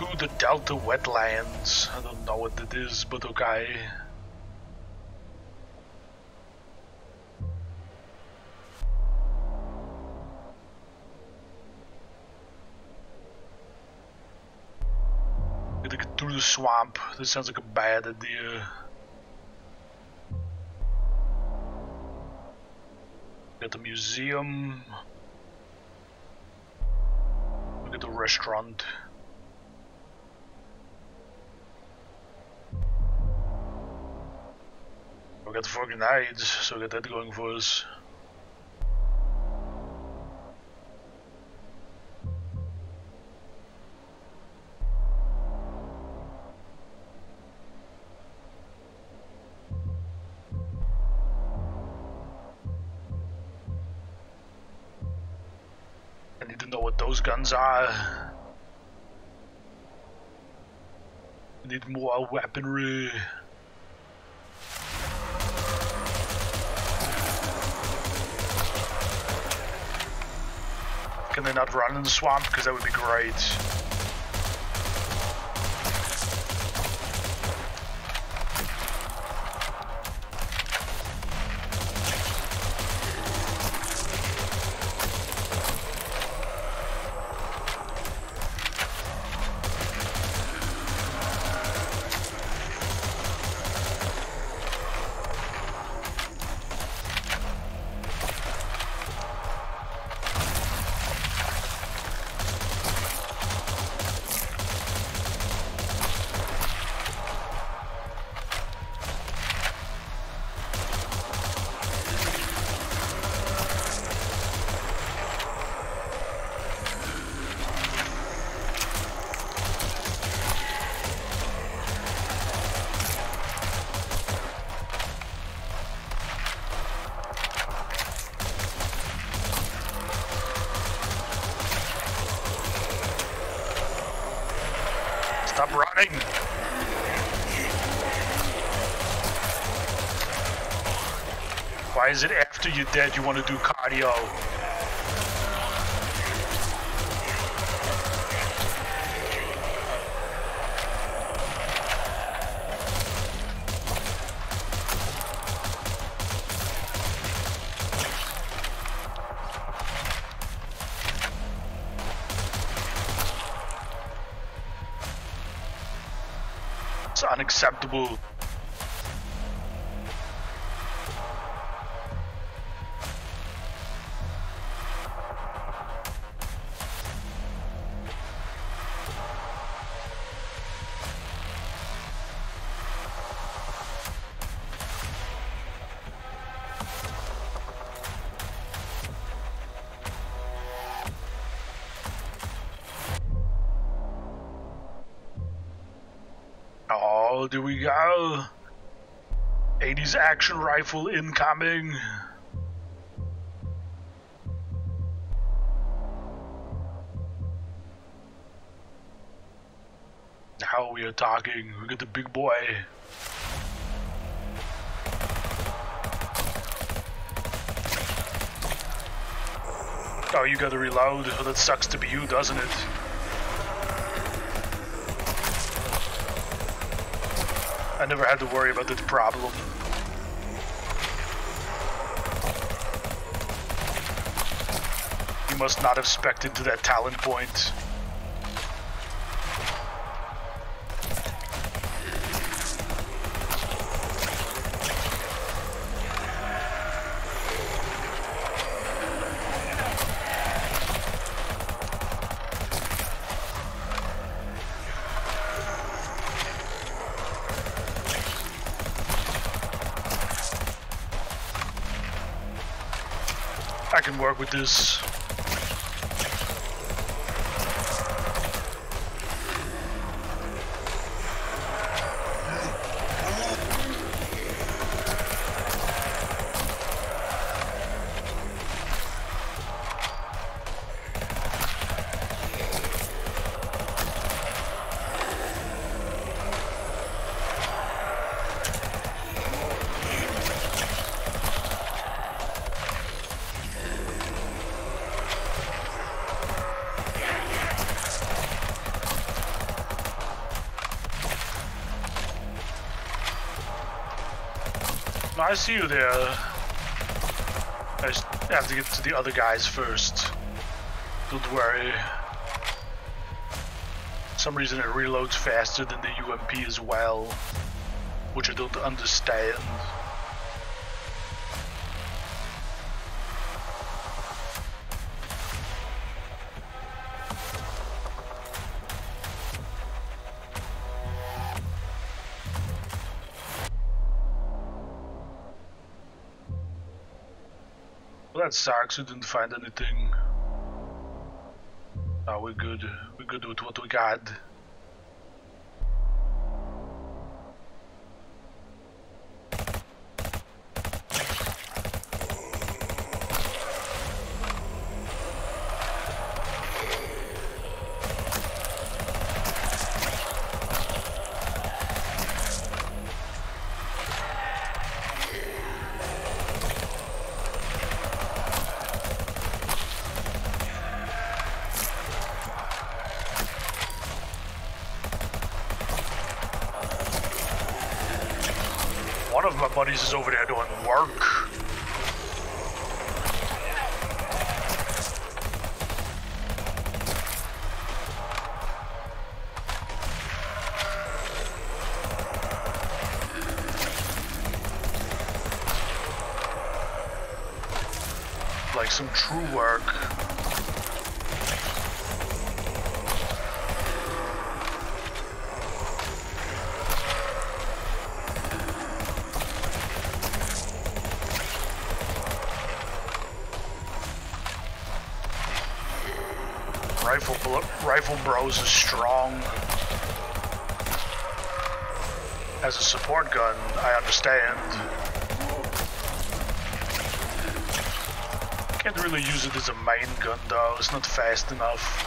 to the Delta Wetlands. I don't know what it is, but okay. Gotta get through the swamp. This sounds like a bad idea. Got the museum. Look at the restaurant. We got the fucking hides, so we got that going for us. I need to know what those guns are. I need more weaponry. Can they not run in the swamp? Because that would be great. Stop running! Why is it after you're dead you want to do cardio? It's unacceptable. Oh, there we go. 80s action rifle incoming. Now we are talking. We got the big boy. Oh, you gotta reload. Oh, that sucks to be you, doesn't it? I never had to worry about that problem. You must not have specced into that talent point. I can work with this. I see you there. I just have to get to the other guys first. Don't worry. For some reason it reloads faster than the UMP as well, which I don't understand. Well, that sucks. We didn't find anything. Oh, we're good. We're good with what we got. One of my buddies is over there doing work. Like some true work. Rifle Bros is strong. As a support gun, I understand. Can't really use it as a main gun though, it's not fast enough.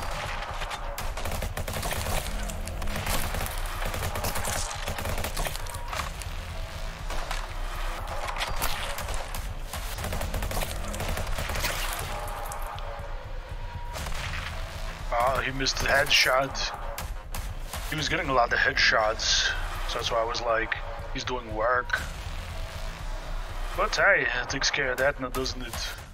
He missed the headshot. He was getting a lot of headshots, so that's why I was like, he's doing work. But hey, it takes care of that now, doesn't it?